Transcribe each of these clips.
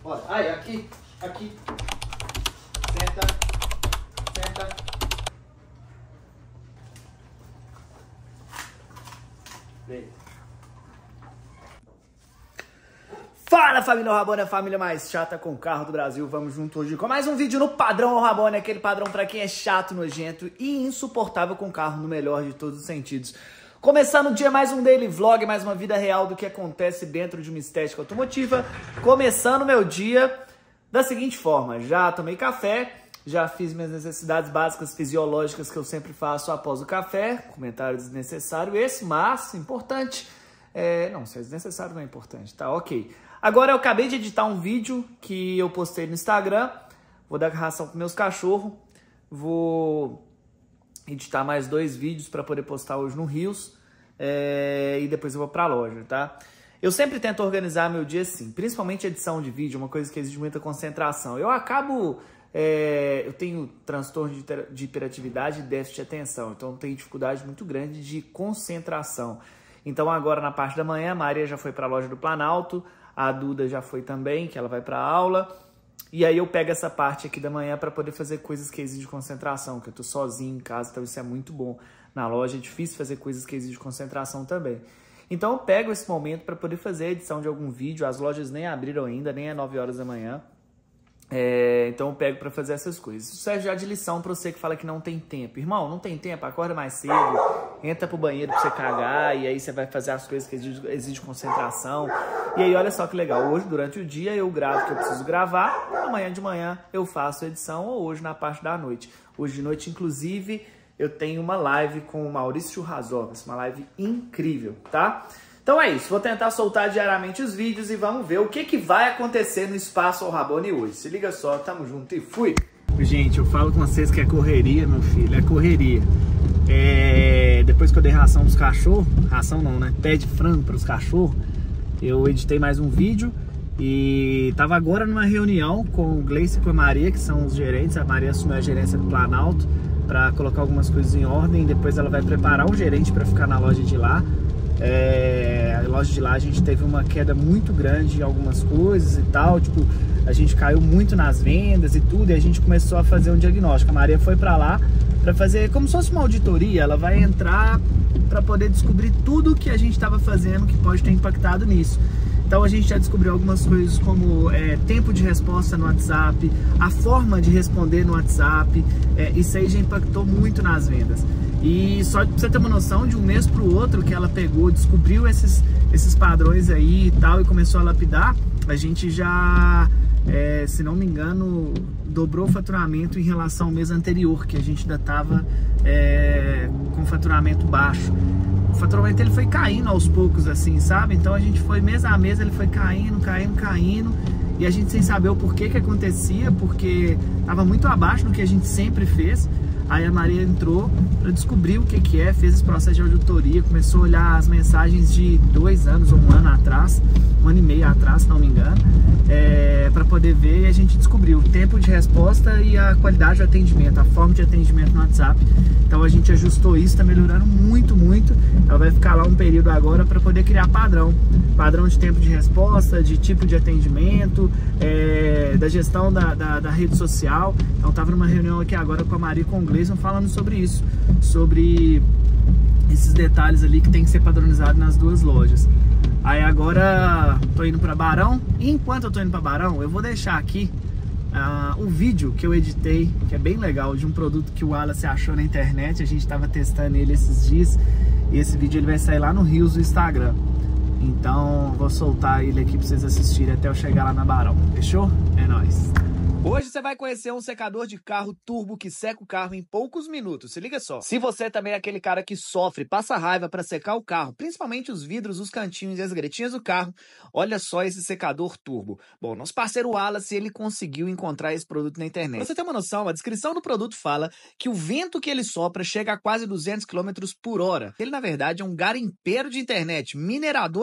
Olha, aí, aqui. Senta. Vem. Fala, família Rabone, a família mais chata com carro do Brasil. Vamos junto hoje com mais um vídeo no padrão Rabone, aquele padrão pra quem é chato, nojento e insuportável com carro no melhor de todos os sentidos. Começando o dia, mais um daily vlog, mais uma vida real do que acontece dentro de uma estética automotiva. Começando meu dia da seguinte forma: já tomei café, já fiz minhas necessidades básicas fisiológicas que eu sempre faço após o café. Comentário desnecessário esse, mas importante. Não, se é desnecessário não é importante, tá ok. Agora eu acabei de editar um vídeo que eu postei no Instagram. Vou dar ração para meus cachorros. Vou editar mais 2 vídeos para poder postar hoje no Reels. E depois eu vou para a loja, tá? Eu sempre tento organizar meu dia assim, principalmente edição de vídeo, uma coisa que exige muita concentração. Eu acabo... eu tenho transtorno de hiperatividade e déficit de atenção, então eu tenho dificuldade muito grande de concentração. Então agora na parte da manhã, a Maria já foi para a loja do Planalto, a Duda já foi também, que ela vai para a aula. E aí eu pego essa parte aqui da manhã para poder fazer coisas que exigem concentração, que eu tô sozinho em casa, então isso é muito bom. Na loja é difícil fazer coisas que exigem concentração também. Então eu pego esse momento para poder fazer a edição de algum vídeo. As lojas nem abriram ainda, nem é 9 horas da manhã. Então eu pego para fazer essas coisas. Isso serve já de lição para você que fala que não tem tempo. Irmão, não tem tempo, acorda mais cedo, entra pro banheiro para você cagar, e aí você vai fazer as coisas que exigem concentração. E aí olha só que legal, hoje durante o dia eu gravo o que eu preciso gravar, amanhã de manhã eu faço a edição, ou hoje na parte da noite. Hoje de noite, inclusive, eu tenho uma live com o Maurício Churrasovas, uma live incrível, tá? Então é isso, vou tentar soltar diariamente os vídeos e vamos ver o que vai acontecer no Espaço Rabone hoje. Se liga só, tamo junto e fui! Gente, eu falo com vocês que é correria, meu filho, é correria. Depois que eu dei ração pros cachorros, ração não, né? Pé de frango pros cachorros, eu editei mais um vídeo e tava agora numa reunião com o Gleice e com a Maria, que são os gerentes. A Maria assumiu a gerência do Planalto para colocar algumas coisas em ordem, depois ela vai preparar um gerente para ficar na loja de lá. A loja de lá a gente teve uma queda muito grande em algumas coisas e tal, tipo, a gente caiu muito nas vendas e tudo, e a gente começou a fazer um diagnóstico. A Maria foi pra lá pra fazer como se fosse uma auditoria. Ela vai entrar pra poder descobrir tudo que a gente estava fazendo que pode ter impactado nisso. Então a gente já descobriu algumas coisas como tempo de resposta no WhatsApp, a forma de responder no WhatsApp. Isso aí já impactou muito nas vendas. E só pra você ter uma noção, de um mês para o outro que ela pegou, descobriu esses padrões aí e tal, e começou a lapidar, a gente já, se não me engano, dobrou o faturamento em relação ao mês anterior, que a gente ainda estava com faturamento baixo. O faturamento ele foi caindo aos poucos, assim, sabe? Então a gente foi mês a mês, ele foi caindo, e a gente sem saber o porquê que acontecia, porque estava muito abaixo do que a gente sempre fez. Aí a Maria entrou para descobrir o que fez esse processo de auditoria, começou a olhar as mensagens de 2 anos ou 1 ano atrás, 1 ano e meio atrás, se não me engano, para poder ver, e a gente descobriu o tempo de resposta e a qualidade de atendimento, a forma de atendimento no WhatsApp. Então a gente ajustou isso, está melhorando muito, muito. Ela vai ficar lá um período agora para poder criar padrão de tempo de resposta, de tipo de atendimento, da gestão da rede social. Então estava numa reunião aqui agora com a Maria e com o Gleison falando sobre isso, sobre esses detalhes ali que tem que ser padronizado nas 2 lojas. Aí agora tô indo para Barão, e enquanto eu tô indo para Barão, eu vou deixar aqui o vídeo que eu editei, que é bem legal, de um produto que o Wallace achou na internet. A gente estava testando ele esses dias, e esse vídeo ele vai sair lá no Reels do Instagram. Então vou soltar ele aqui para vocês assistirem até eu chegar lá na Barão, fechou? É nóis! Hoje você vai conhecer um secador de carro turbo que seca o carro em poucos minutos. Se liga só. Se você também é aquele cara que sofre, passa raiva para secar o carro, principalmente os vidros, os cantinhos e as gretinhas do carro, olha só esse secador turbo. Bom, nosso parceiro Wallace, ele conseguiu encontrar esse produto na internet. Pra você ter uma noção, a descrição do produto fala que o vento que ele sopra chega a quase 200 km por hora. Ele, na verdade, é um garimpeiro de internet, minerador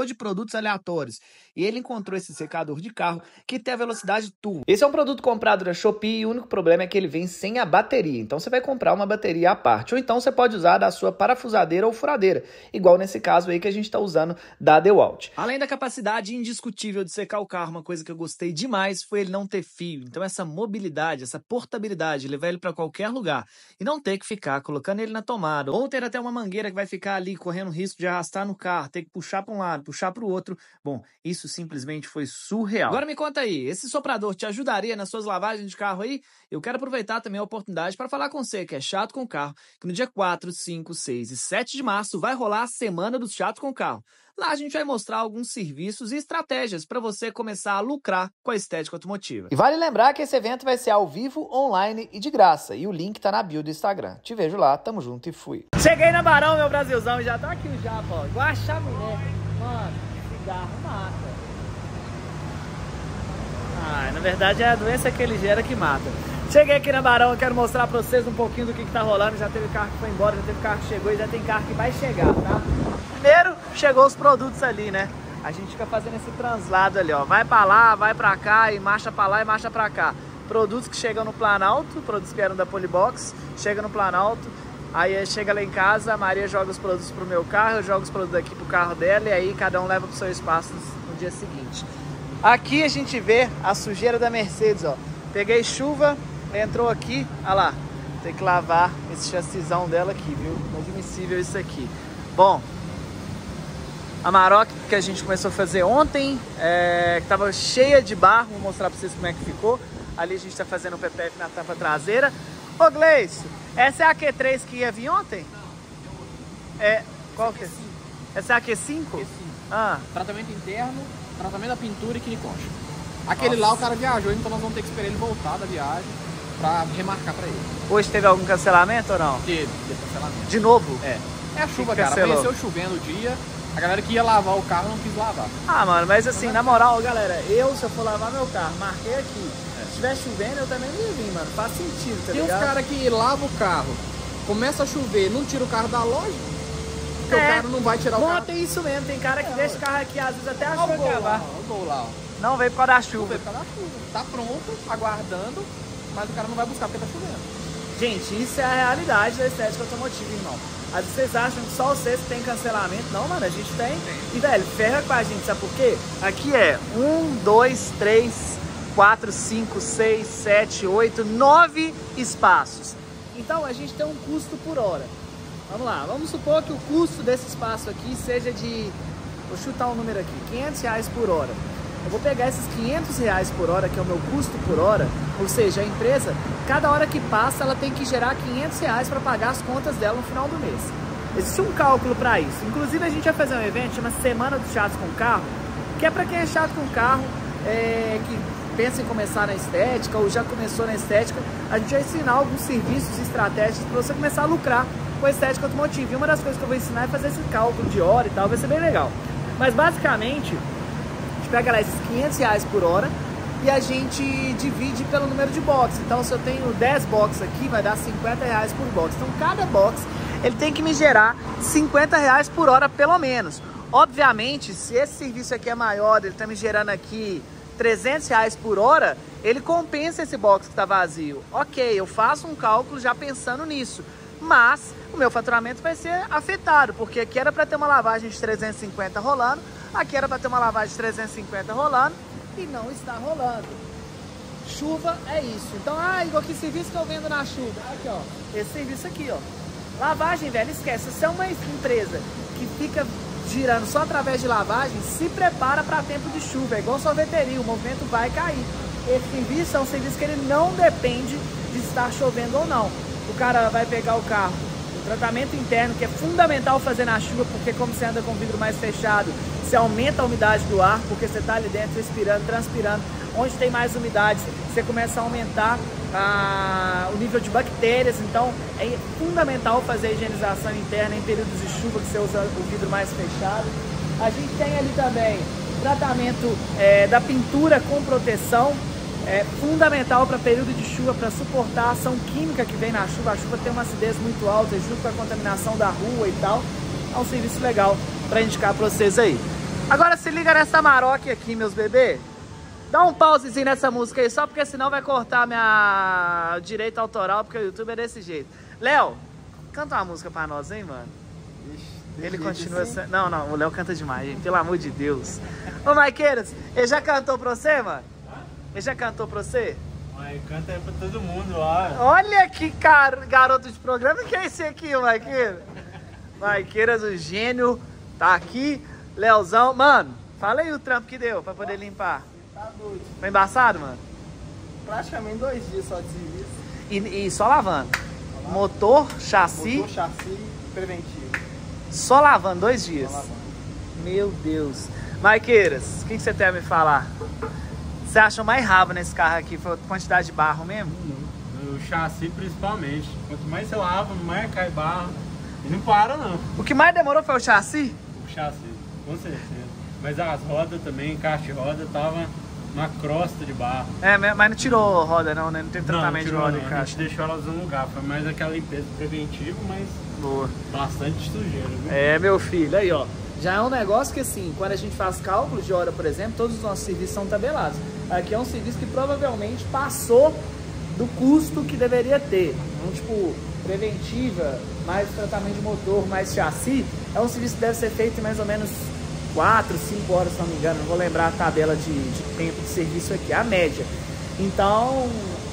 secador de produtos aleatórios. E ele encontrou esse secador de carro que tem a velocidade turbo. Esse é um produto comprado da Shopee e o único problema é que ele vem sem a bateria. Então você vai comprar uma bateria à parte. Ou então você pode usar da sua parafusadeira ou furadeira, igual nesse caso aí que a gente está usando da DeWalt. Além da capacidade indiscutível de secar o carro, uma coisa que eu gostei demais foi ele não ter fio. Então essa mobilidade, essa portabilidade, levar ele para qualquer lugar e não ter que ficar colocando ele na tomada, ou ter até uma mangueira que vai ficar ali correndo risco de arrastar no carro, ter que puxar para um lado, puxar para o outro. Bom, isso simplesmente foi surreal. Agora me conta aí, esse soprador te ajudaria nas suas lavagens de carro aí? Eu quero aproveitar também a oportunidade para falar com você que é chato com carro, que no dia 4, 5, 6 e 7 de março vai rolar a Semana dos Chatos com Carro. Lá a gente vai mostrar alguns serviços e estratégias para você começar a lucrar com a estética automotiva. E vale lembrar que esse evento vai ser ao vivo, online e de graça. E o link tá na bio do Instagram. Te vejo lá, tamo junto e fui. Cheguei na Barão, meu Brasilzão, e já tá aqui já, pô. Igual a chaminé. Mano, cigarro mata. Ah, na verdade é a doença que ele gera que mata. Cheguei aqui na Barão, eu quero mostrar pra vocês um pouquinho do que tá rolando. Já teve carro que foi embora, já teve carro que chegou e já tem carro que vai chegar, tá? Primeiro, chegou os produtos ali, né? A gente fica fazendo esse translado ali, ó. Vai pra lá, vai pra cá, e marcha pra lá e marcha pra cá. Produtos que chegam no Planalto, produtos que eram da Polibox, chega no Planalto. Aí chega lá em casa, a Maria joga os produtos pro meu carro, eu jogo os produtos aqui pro carro dela, e aí cada um leva pro seu espaço no dia seguinte. Aqui a gente vê a sujeira da Mercedes, ó. Peguei chuva, entrou aqui, olha lá. Tem que lavar esse chassizão dela aqui, viu? Inadmissível isso aqui. Bom, a Maroc que a gente começou a fazer ontem, que tava cheia de barro, vou mostrar pra vocês como é que ficou. Ali a gente tá fazendo o PPF na tampa traseira. Ô Gleice, essa é a Q3 que ia vir ontem? Não, qual que é? Essa é a Q5? Q5. Ah. Tratamento interno, tratamento da pintura e quiniconcha. Aquele lá o cara viajou, então nós vamos ter que esperar ele voltar da viagem pra remarcar pra ele. Hoje teve algum cancelamento ou não? Teve cancelamento. De novo? É a chuva, cara. Amanheceu chovendo o dia. A galera que ia lavar o carro não quis lavar. Ah, mano, mas assim, na moral, galera, se eu for lavar meu carro, marquei aqui. Se estiver chovendo, eu também não ia vir, mano. Faz sentido, tá ligado? Tem uns caras que lavam o carro, começa a chover, não tira o carro da loja, porque o cara não vai tirar o carro. Tem isso mesmo, tem cara que deixa o carro aqui, às vezes até a chuva acabar. O gol lá, ó. Não veio por causa da chuva. Não veio por causa da chuva. Tá pronto, aguardando, mas o cara não vai buscar porque tá chovendo. Gente, isso é a realidade da estética automotiva, irmão. Às vezes vocês acham que só vocês têm cancelamento. Não, mano, a gente tem. E, velho, ferra com a gente, sabe por quê? Aqui é 1, 2, 3, 4, 5, 6, 7, 8, 9 espaços. Então, a gente tem um custo por hora. Vamos lá, vamos supor que o custo desse espaço aqui seja de... Vou chutar um número aqui, R$500 por hora. Eu vou pegar esses R$500 por hora, que é o meu custo por hora, ou seja, a empresa, cada hora que passa, ela tem que gerar R$500 para pagar as contas dela no final do mês. Existe um cálculo para isso. Inclusive, a gente vai fazer um evento, chama Semana dos Chatos com Carro, que é para quem é chato com carro, que pensa em começar na estética ou já começou na estética. A gente vai ensinar alguns serviços e estratégias para você começar a lucrar com a estética automotiva. E uma das coisas que eu vou ensinar é fazer esse cálculo de hora e tal, vai ser bem legal. Mas, basicamente, pega lá esses R$500 por hora e a gente divide pelo número de boxes. Então, se eu tenho 10 boxes aqui, vai dar R$50 por box. Então, cada box, ele tem que me gerar R$50 por hora, pelo menos. Obviamente, se esse serviço aqui é maior, ele tá me gerando aqui R$300 por hora, ele compensa esse box que está vazio. Ok, eu faço um cálculo já pensando nisso. Mas o meu faturamento vai ser afetado, porque aqui era para ter uma lavagem de 350 rolando, aqui era para ter uma lavagem de 350 rolando e não está rolando. Chuva é isso. Então, igual que serviço que eu vendo na chuva. Aqui, ó. Esse serviço aqui, ó. Lavagem, velho, esquece. Se é uma empresa que fica girando só através de lavagem, se prepara para tempo de chuva. É igual sorveteria, o movimento vai cair. Esse serviço é um serviço que ele não depende de estar chovendo ou não. O cara vai pegar o carro, o tratamento interno, que é fundamental fazer na chuva, porque como você anda com o vidro mais fechado, você aumenta a umidade do ar, porque você está ali dentro respirando, transpirando. Onde tem mais umidade, você começa a aumentar o nível de bactérias. Então é fundamental fazer a higienização interna em períodos de chuva, que você usa o vidro mais fechado. A gente tem ali também o tratamento da pintura com proteção. É fundamental para período de chuva, para suportar a ação química que vem na chuva. A chuva tem uma acidez muito alta, junto com a contaminação da rua e tal. É um serviço legal para indicar para vocês aí. Agora se liga nessa Maroc aqui, meus bebês. Dá um pausezinho nessa música aí, só porque senão vai cortar minha direito autoral, porque o YouTube é desse jeito. Léo, canta uma música pra nós, hein, mano? Ele continua assim? Não, não, o Léo canta demais, gente, pelo amor de Deus. Ô, Maiqueiras, ele já cantou pra você, mano? Ele já cantou pra você? Mas canta aí pra todo mundo lá. Olha que garoto de programa, que é esse aqui, o Maiqueiras? Maiqueiras, o gênio, tá aqui. Leozão, mano, fala aí o trampo que deu pra poder limpar. Tá doido. Foi embaçado, mano? Praticamente 2 dias só de serviço. E só lavando? Motor, chassi? Motor, chassi preventivo. Só lavando 2 dias? Só lavando. Meu Deus. Maiqueiras, o que você tem a me falar? Você achou mais rabo nesse carro aqui? Foi a quantidade de barro mesmo? O chassi principalmente. Quanto mais você lava, mais cai barro. E não para não. O que mais demorou foi o chassi? O chassi, com certeza. Mas as rodas também, caixa de roda, tava uma crosta de barro. É, mas não tirou roda não, né? Não teve tratamento de roda e A caixa. gente deixou elas no lugar. Foi mais aquela limpeza preventiva, mas Boa. bastante sujeira, viu? É, meu filho, aí ó. Já é um negócio que assim, quando a gente faz cálculos de hora, por exemplo, todos os nossos serviços são tabelados. Aqui é um serviço que provavelmente passou do custo que deveria ter. Então, tipo, preventiva, mais tratamento de motor, mais chassi, é um serviço que deve ser feito em mais ou menos 4, 5 horas, se não me engano. Não vou lembrar a tabela de tempo de serviço aqui, a média. Então,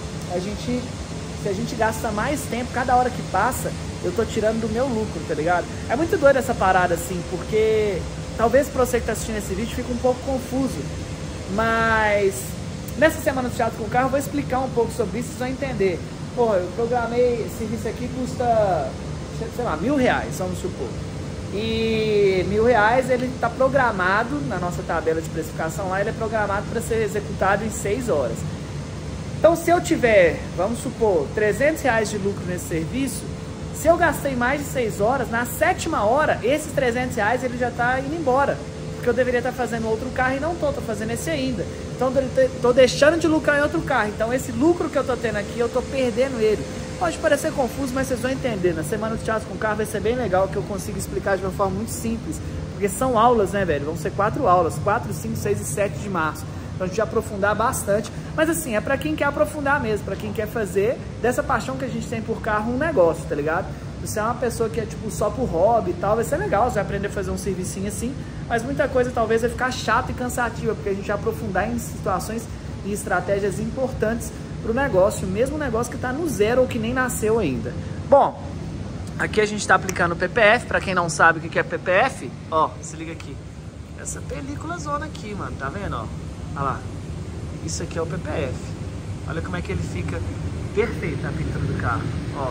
se a gente gasta mais tempo, cada hora que passa, eu tô tirando do meu lucro, tá ligado? É muito doido essa parada, assim, porque talvez pra você que tá assistindo esse vídeo fique um pouco confuso. Mas nessa semana do Teatro com Carro eu vou explicar um pouco sobre isso, vocês vão entender. Pô, eu programei, esse serviço aqui custa, sei lá, R$1.000, vamos supor. E R$1.000 ele tá programado, na nossa tabela de precificação lá, ele é programado para ser executado em 6 horas. Então se eu tiver, vamos supor, R$300 de lucro nesse serviço, se eu gastei mais de 6 horas, na 7ª hora, esses R$300 ele já tá indo embora. Porque eu deveria estar fazendo outro carro e não tô fazendo esse ainda. Então eu tô deixando de lucrar em outro carro. Então esse lucro que eu tô tendo aqui, eu tô perdendo ele. Pode parecer confuso, mas vocês vão entender. Na semana do Teatro com Carro vai ser bem legal, que eu consigo explicar de uma forma muito simples. Porque são aulas, né, velho? Vão ser 4 aulas, 4, 5, 6 e 7 de março. Então a gente vai aprofundar bastante. Mas assim, é pra quem quer aprofundar mesmo, pra quem quer fazer dessa paixão que a gente tem por carro um negócio, tá ligado? Você é uma pessoa que é tipo só por hobby e tal, vai ser legal, você vai aprender a fazer um servicinho assim, mas muita coisa talvez vai ficar chata e cansativa, porque a gente vai aprofundar em situações e estratégias importantes pro negócio, mesmo negócio que tá no zero ou que nem nasceu ainda. Bom, aqui a gente tá aplicando o PPF, pra quem não sabe o que é PPF, ó, se liga aqui. Essa película zona aqui, mano, tá vendo, ó? Olha lá, isso aqui é o PPF. Olha como é que ele fica perfeito na pintura do carro, ó.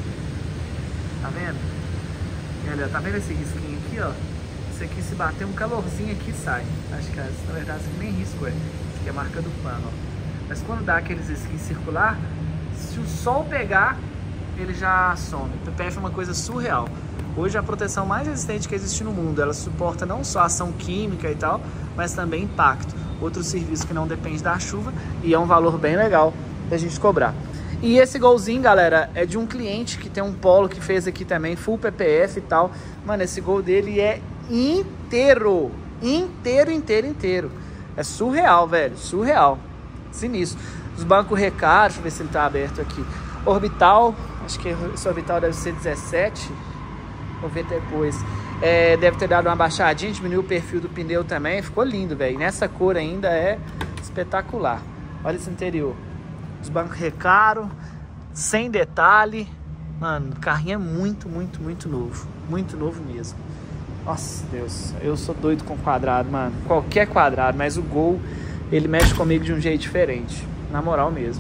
Tá vendo? E olha, tá vendo esse risquinho aqui, ó? Isso aqui, se bater um calorzinho aqui, sai. Acho que, na verdade, isso aqui nem risco é. Isso aqui é a marca do pano, ó. Mas quando dá aqueles risquinhos circular, se o sol pegar, ele já some. O PPF é uma coisa surreal. Hoje é a proteção mais resistente que existe no mundo. Ela suporta não só ação química e tal, mas também impacto. Outro serviço que não depende da chuva e é um valor bem legal da gente cobrar. E esse golzinho, galera, é de um cliente que tem um Polo que fez aqui também, full PPF e tal. Mano, esse gol dele é inteiro. Inteiro. É surreal, velho. Surreal. Sinistro. Os bancos Recaro, deixa eu ver se ele tá aberto aqui. Orbital, acho que esse orbital deve ser 17. Vou ver depois. Deve ter dado uma baixadinha, diminuiu o perfil do pneu também. Ficou lindo, velho. Nessa cor ainda é espetacular. Olha esse interior. Os bancos Recaro, sem detalhe. Mano, o carrinho é muito novo. Muito novo mesmo. Nossa, Deus. Eu sou doido com quadrado, mano. Qualquer quadrado, mas o Gol, ele mexe comigo de um jeito diferente. Na moral mesmo.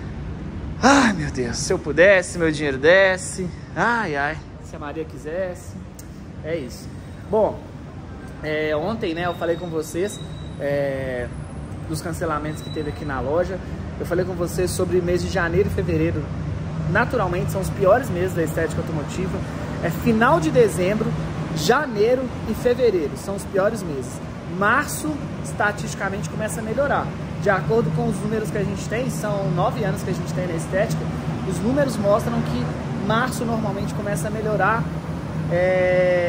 Ai, meu Deus. Se eu pudesse, meu dinheiro desce. Ai. Se a Maria quisesse. É isso. Bom, ontem, né, eu falei com vocês dos cancelamentos que teve aqui na loja. Eu falei com vocês sobre mês de janeiro e fevereiro. Naturalmente, são os piores meses da estética automotiva. É final de dezembro, janeiro e fevereiro. São os piores meses. Março, estatisticamente, começa a melhorar. De acordo com os números que a gente tem, são 9 anos que a gente tem na estética, os números mostram que março normalmente começa a melhorar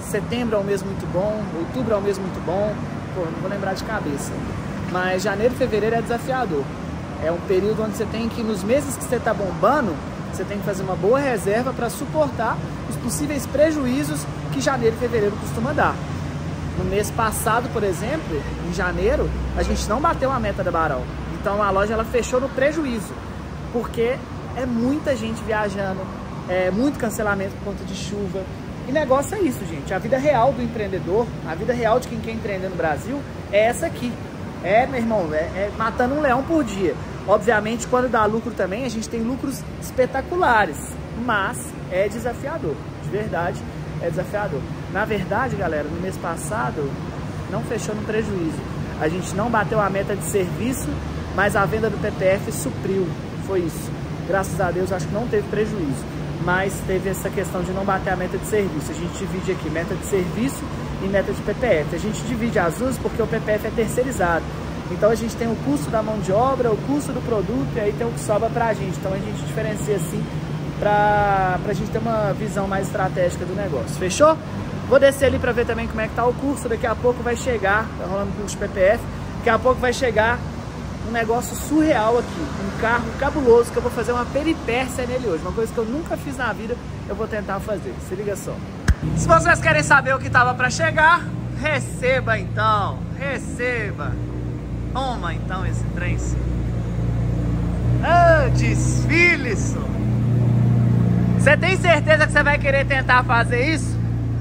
setembro é um mês muito bom, outubro é um mês muito bom, pô, não vou lembrar de cabeça. Mas janeiro e fevereiro é desafiador. É um período onde você tem que, nos meses que você tá bombando, você tem que fazer uma boa reserva para suportar os possíveis prejuízos que janeiro e fevereiro costuma dar. No mês passado, por exemplo, em janeiro, a gente não bateu a meta da Barão. Então a loja ela fechou no prejuízo, porque é muita gente viajando, é muito cancelamento por conta de chuva. E negócio é isso, gente. A vida real do empreendedor, a vida real de quem quer empreender no Brasil é essa aqui. É, meu irmão, é matando um leão por dia. Obviamente, quando dá lucro também, a gente tem lucros espetaculares, mas é desafiador, de verdade, é desafiador. Na verdade, galera, no mês passado, não fechou no prejuízo. A gente não bateu a meta de serviço, mas a venda do PPF supriu, foi isso. Graças a Deus, acho que não teve prejuízo, mas teve essa questão de não bater a meta de serviço. A gente divide aqui meta de serviço e meta de PPF. A gente divide as duas porque o PPF é terceirizado. Então a gente tem o custo da mão de obra, o custo do produto e aí tem o que sobra pra gente. Então a gente diferencia assim pra gente ter uma visão mais estratégica do negócio. Fechou? Vou descer ali pra ver também como é que tá o curso. Daqui a pouco vai chegar, tá rolando o curso de PPF. Daqui a pouco vai chegar um negócio surreal aqui. Um carro cabuloso que eu vou fazer uma peripécia nele hoje. Uma coisa que eu nunca fiz na vida, eu vou tentar fazer. Se liga só. Se vocês querem saber o que tava pra chegar, receba então. Receba. Toma então esse trem. Ah, desfile só. Você tem certeza que você vai querer tentar fazer isso?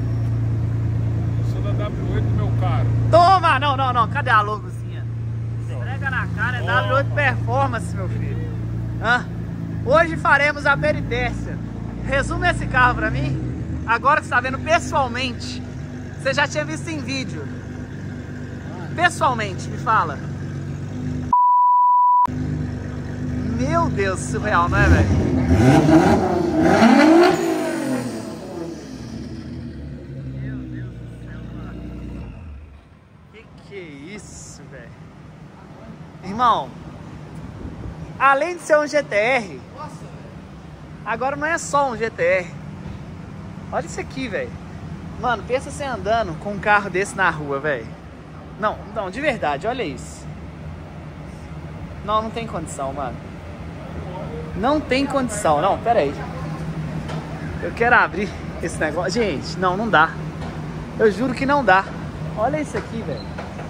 Eu sou da W8, meu caro. Toma! Não. Cadê a logozinha? Esfrega na cara, é W8 Performance, meu filho. Ah, hoje faremos a peripécia. Resume esse carro pra mim. Agora que você tá vendo pessoalmente. Você já tinha visto em vídeo. Pessoalmente, me fala. Meu Deus, surreal, não é, velho? Meu Deus do céu, mano. Que é isso, velho? Irmão, além de ser um GTR, agora não é só um GTR. Olha isso aqui, velho. Mano, pensa você andando com um carro desse na rua, velho. Não, de verdade, olha isso. Não tem condição, mano. Não tem condição, não, pera aí. Eu quero abrir esse negócio. Gente, não dá. Eu juro que não dá. Olha isso aqui, velho.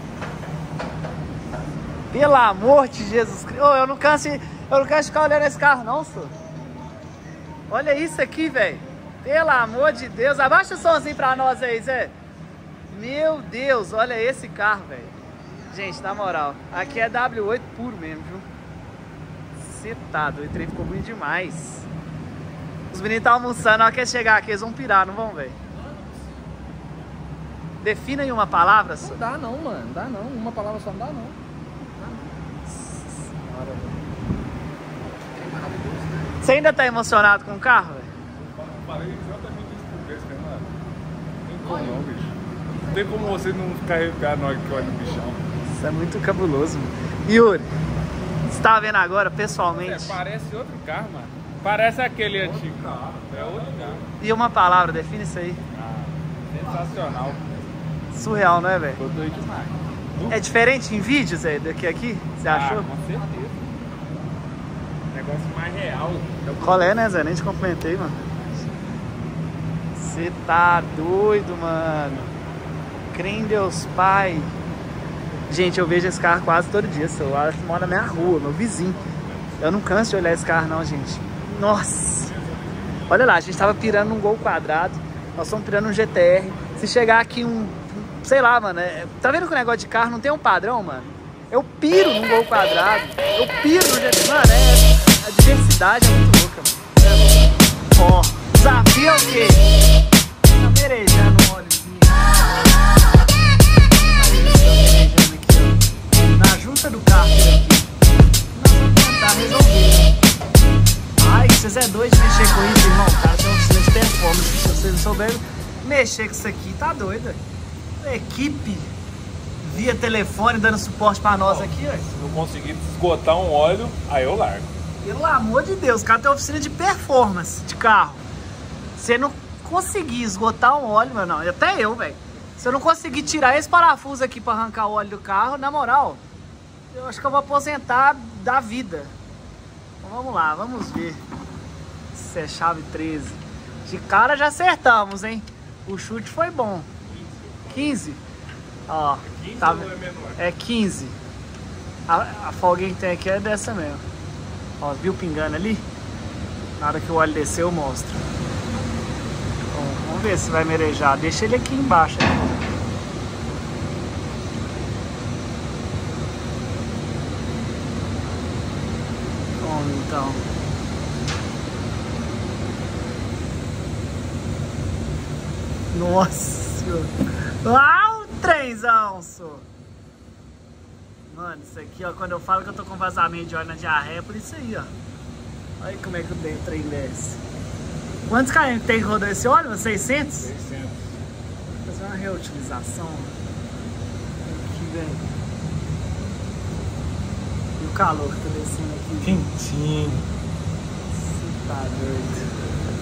Pelo amor de Jesus Cristo. Oh, eu não canso de ficar olhando esse carro, não, senhor. Olha isso aqui, velho. Pelo amor de Deus. Abaixa o somzinho pra nós aí, Zé. Meu Deus, olha esse carro, velho. Gente, na moral, aqui é W8 puro mesmo, viu? Você tá doido, o trem ficou bonito demais. Os meninos estão almoçando, na hora que chegar aqui, eles vão pirar, não vão, velho? Defina aí uma palavra só. Não dá não, mano, não dá não. Uma palavra só não dá não. Você ainda tá emocionado com o carro, velho? Falei exatamente isso por vez, cara. Não tem como não, bicho. Não tem como você não ficar arrepiado na hora que olha o bichão. Isso é muito cabuloso, mano. Yuri, você tá vendo agora, pessoalmente? Parece outro carro, mano. Parece aquele antigo. É outro carro. E uma palavra, define isso aí. Sensacional. Surreal, não é, velho? Tô doido demais. É diferente em vídeos, Zé, do que aqui? Você achou? Com certeza. Negócio mais real. Qual é, né, Zé? Nem te cumprimentei, mano. Você tá doido, mano. Crê em Deus Pai. Gente, eu vejo esse carro quase todo dia. O Alex mora na minha rua, meu vizinho. Eu não canso de olhar esse carro, não, gente. Nossa! Olha lá, a gente tava pirando num Gol quadrado. Nós estamos pirando um GTR. Se chegar aqui sei lá, mano. Tá vendo que o negócio de carro não tem um padrão, mano? Eu piro num Gol quadrado. Eu piro no GTR. Mano, a diversidade é muito louca, mano. Ó, desafio é o quê? Tá merejando um óleozinho. Na junta do carro aqui. Nós vamos tentar resolver. Ai, vocês é doido de mexer com isso, irmão. O cara tem um silêncio de performance. Se vocês não souberem mexer com isso aqui, tá doido. Equipe via telefone dando suporte pra nós aqui, ó. Se eu conseguir esgotar um óleo, aí eu largo. Pelo amor de Deus, o cara tem uma oficina de performance de carro. Você não conseguir esgotar um óleo, meu não, até eu, velho. Se eu não conseguir tirar esse parafuso aqui pra arrancar o óleo do carro, na moral, eu acho que eu vou aposentar da vida. Então vamos lá, vamos ver. Isso é chave 13. De cara já acertamos, hein? O chute foi bom. 15? Ó, 15 tá, ou é menor? é 15. A folguinha que tem aqui é dessa mesmo. Ó, viu pingando ali? Na hora que o óleo descer eu mostro. Bom, vamos ver se vai merejar. Deixa ele aqui embaixo. Vamos então. Nossa! Ah, o trenzão, só! Mano, isso aqui, ó, quando eu falo que eu tô com vazamento de óleo na diarreia, é por isso aí, ó. Olha como é que o trem desce. Quantos km tem que rodar esse óleo? 600? 600. Vou fazer uma reutilização. Aqui, velho. E o calor que tá descendo aqui. Quentinho. Você tá doido.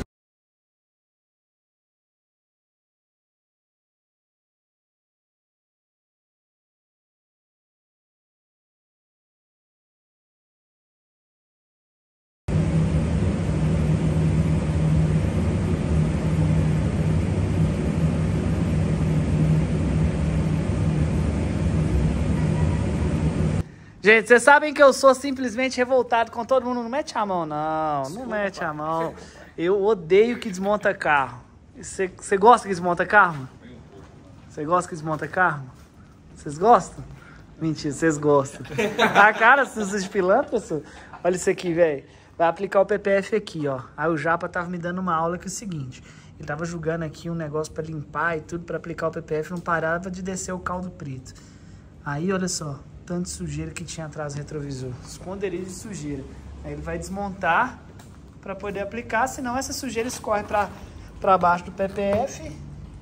Gente, vocês sabem que eu sou simplesmente revoltado com todo mundo. Não mete a mão, não. Não mete a mão. Eu odeio que desmonta carro. Você gosta que desmonta carro? Você gosta que desmonta carro? Vocês gostam? Mentira, vocês gostam. A cara, vocês de pilantra, pessoal. Olha isso aqui, velho. Vai aplicar o PPF aqui, ó. Aí o Japa tava me dando uma aula que é o seguinte. Ele tava julgando aqui um negócio pra limpar e tudo, pra aplicar o PPF. Não parava de descer o caldo preto. Aí, olha só. Tanto de sujeira que tinha atrás do retrovisor. Esconderijo de sujeira. Aí ele vai desmontar para poder aplicar, senão essa sujeira escorre para baixo do PPF.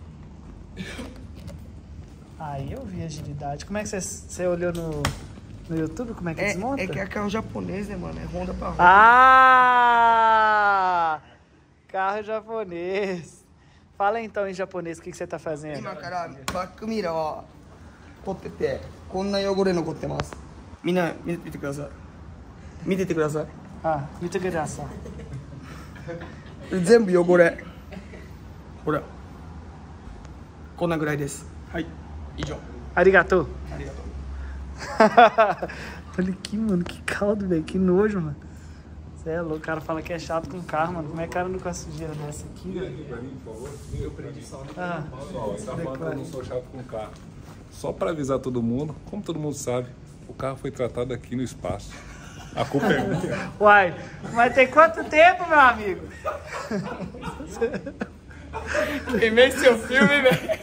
Aí eu vi agilidade. Como é que você olhou no YouTube? Como é que desmonta? É que é carro japonês, né, mano? É Honda pra Honda. Ah! Carro japonês. Fala então em japonês o que você tá fazendo. 今からバックミラーを取ってて、こんな汚れ残ってます。みんな見ててください。見ててください。 Ah, muita graça. 全部汚れ。ほら。こんなぐらいです。はい。以上。 Arigato. ありがとう。 Olha aqui, mano, que caldo, velho, que nojo, mano. Você é louco, o cara fala que é chato com carro, mano. Como é que o cara não com a sujeira dessa aqui, velho? Pra mim, por favor. Eu perdi só. Ah, Pessoal, ele tá falando que eu não sou chato com carro. Só para avisar todo mundo, como todo mundo sabe, o carro foi tratado aqui no espaço. A culpa é minha. uai, mas tem quanto tempo, meu amigo? Queimei seu filme, velho.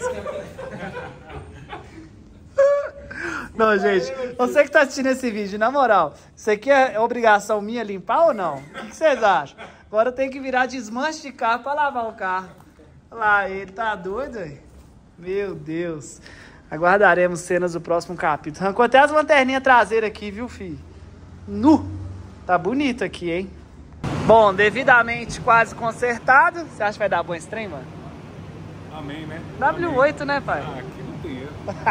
Não, gente, você que tá assistindo esse vídeo, na moral, isso aqui é obrigação minha limpar ou não? O que vocês acham? Agora tem que virar desmanche de carro pra lavar o carro. Olha lá, ele tá doido, aí. Meu Deus. Aguardaremos cenas do próximo capítulo. Arrancou até as lanterninhas traseiras aqui, viu, filho? Nu! Tá bonito aqui, hein? Bom, devidamente quase consertado. Você acha que vai dar bom esse trem, mano? Amém, né? W8, né, pai? Ah, aqui não tem erro.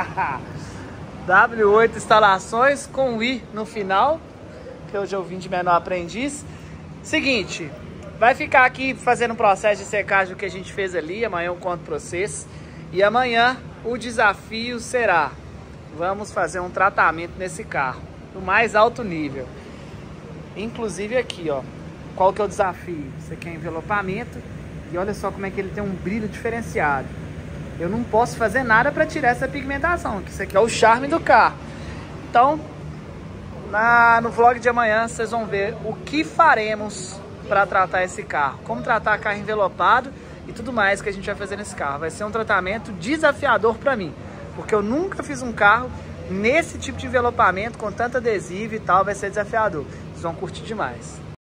W8 instalações com I no final, que hoje eu vim de menor aprendiz. Seguinte, vai ficar aqui fazendo um processo de secagem do que a gente fez ali. Amanhã eu conto pra vocês. E amanhã o desafio será: vamos fazer um tratamento nesse carro, do mais alto nível. Inclusive aqui, ó. Qual que é o desafio? Você quer envelopamento e olha só como é que ele tem um brilho diferenciado. Eu não posso fazer nada para tirar essa pigmentação, que isso aqui é o charme do carro. Então, no vlog de amanhã, vocês vão ver o que faremos para tratar esse carro. Como tratar carro envelopado e tudo mais que a gente vai fazer nesse carro. Vai ser um tratamento desafiador para mim, porque eu nunca fiz um carro nesse tipo de envelopamento, com tanto adesivo e tal. Vai ser desafiador. Vocês vão curtir demais.